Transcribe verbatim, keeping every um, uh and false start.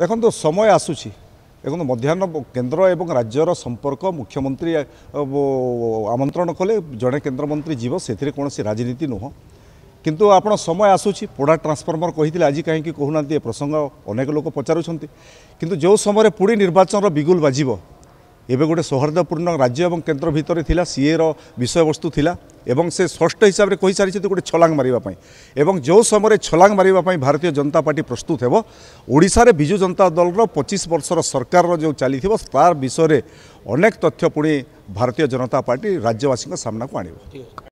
देखो समय आसूची देखो मध्याह्न केन्द्र एवं राज्यर संपर्क मुख्यमंत्री आमंत्रण कले जड़े केन्द्रमंत्री जीव से कौन राजनीति नुह किंतु आपण समय आसूची पोड़ा ट्रांसफर्मर कही आज कहीं कहूना ए प्रसंग अनेक लोक पचारुंट किंतु जो समय पुणी निर्वाचन बिगुल बाजिब एवं गोटे सौहार्दपूर्ण राज्य और केन्द्र भितर थिला सीए रो विषय वस्तु थिला एवं से स्पष्ट हिसाब से कही सारी गोटे छलांग मारिबा एवं जो समय छलांग मारिबा भारतीय जनता पार्टी प्रस्तुत हेबो ओडिशा रे बिजु जनता दल रो पच्चीस वर्षर सरकार जो चली तार विषय अनेक तथ्य पुणी भारतीय जनता पार्टी राज्यवासी सामना को आनिबो।